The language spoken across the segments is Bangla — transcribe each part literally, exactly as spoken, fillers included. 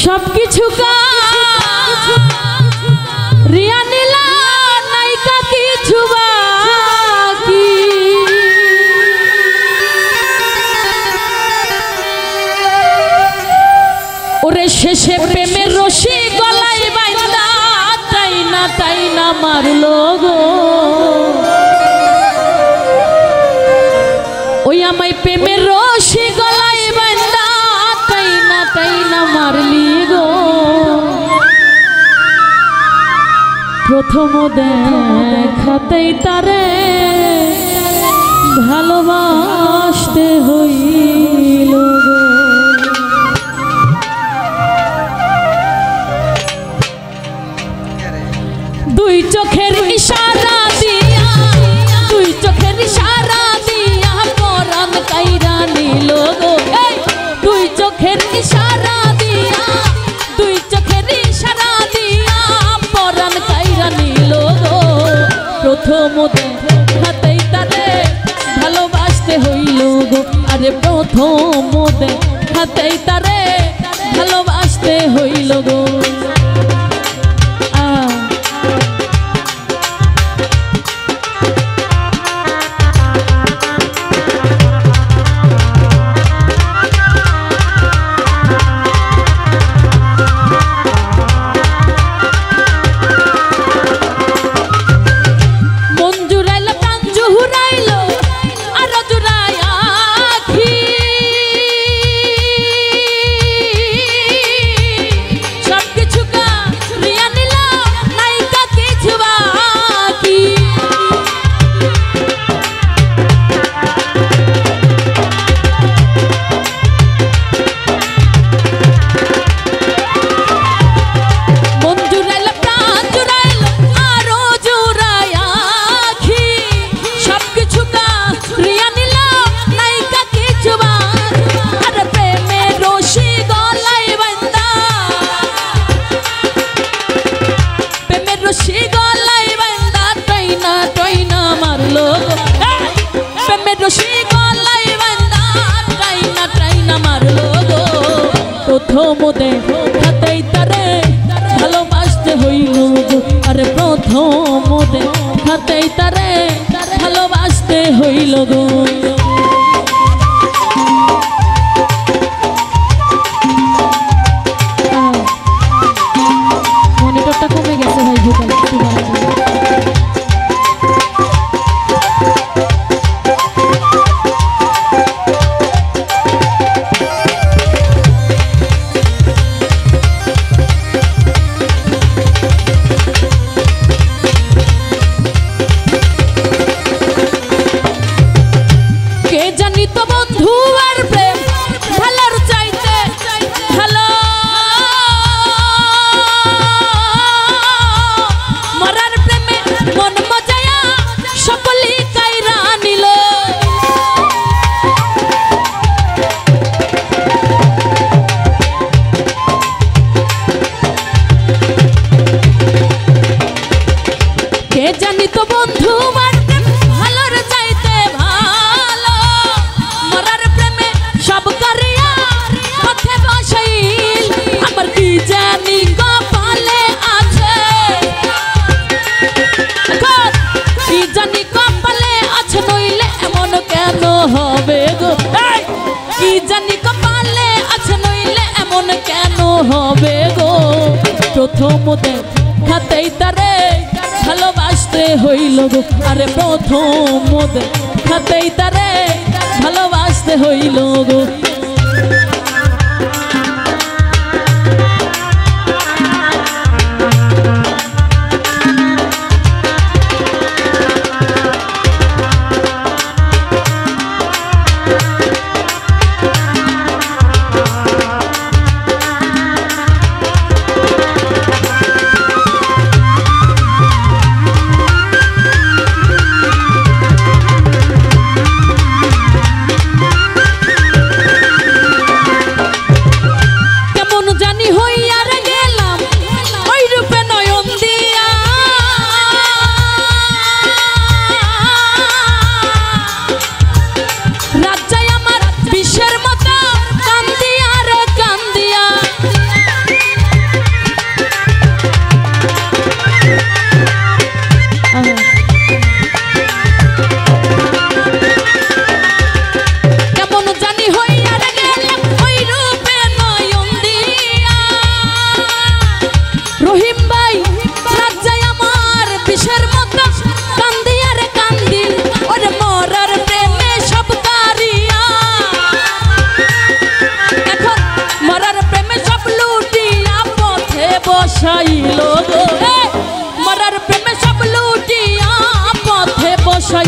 सब किछु का रिया नीला नायिका किछु बाकी ओरे शेषे प्रेमेर रशि गलाय बांधा ताई ना ताई ना मारलो गो ओई आमाय प्रेमेर रशि गलाय बांधा ताई ना ताई ना मारली गो प्रथम देखातेई तारे भालोबासते हইল गो दुई चोखेर इशारा दिया दुई चोखेर इशारा दिया परान काइरा निल गो दुई चोखेर इशारा दिया दुई चोखेर इशारा दिया परान काइरा निल गो प्रथम देखातेई तारे भालोबासते हইল गो आरे प्रथम देखातेई तारे भालोबासते हইল गो प्रथम देखातेई तारे भालोबासते हইল गो आरे प्रथम देखातेई तारे भालोबासते हইল गो मनिटरটা কমে গেছে ভাই ভোকাল একটু বাড়াবো प्रथम देखातेई तारे भालोबासते हইল गो आरे प्रथम देखातेई तारे भालोबासते हইল गो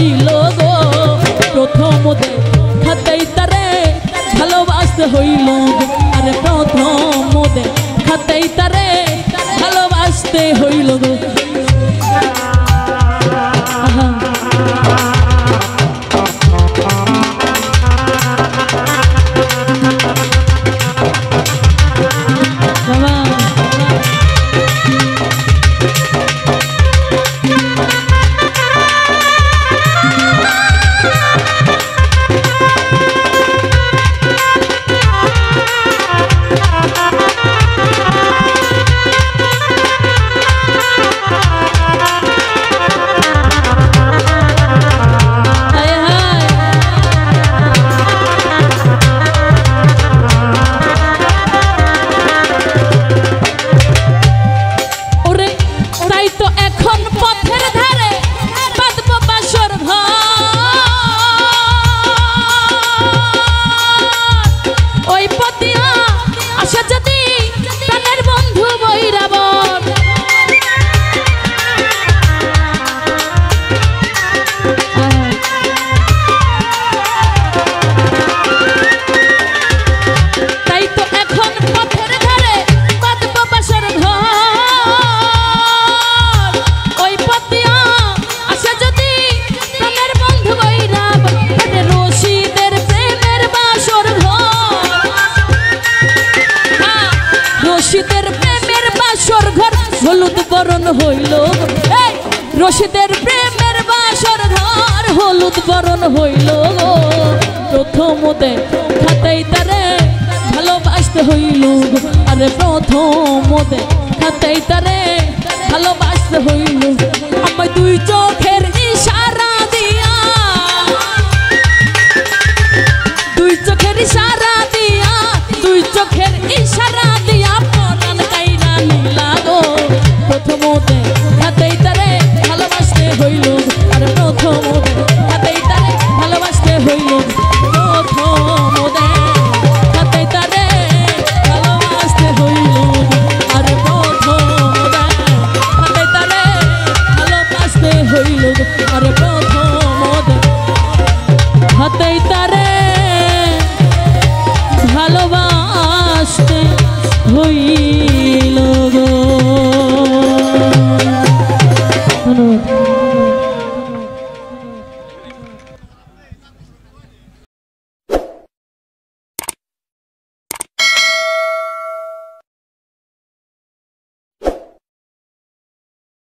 হইল গো প্রথম দেখাতেই তারে ভালোবাসতে হইল গো আরে প্রথম দেখাতেই তারে ভালোবাসতে হইল গো আহা হলুদ বরণ হইল রশিদের প্রেমের বাসর ঘর হলুদ বরণ হইল প্রথম দেখাতেই তারে ভালোবাসতে হইল আরে প্রথম দেখাতেই তারে ভালোবাসতে হইল আমায় দুই চোখের ইশারা দিয়া দুই চোখের ইশারা দিয়া দুই চোখের ইশারা দিয়া পরাণ কাইরা নীলা গো প্রথম দেখাতেই তারে ভালোবাসতে হইল আর প্রথম দেখাতেই তারে ভালোবাসতে হইল প্রথম দেখাতেই তারে ভালোবাসতে হইল আর প্রথম দেখাতেই তারে ভালোবাসতে হইল আর প্রথম দেখাতেই তারে ভালোবাসতে হইল গো। ধন্যবাদ।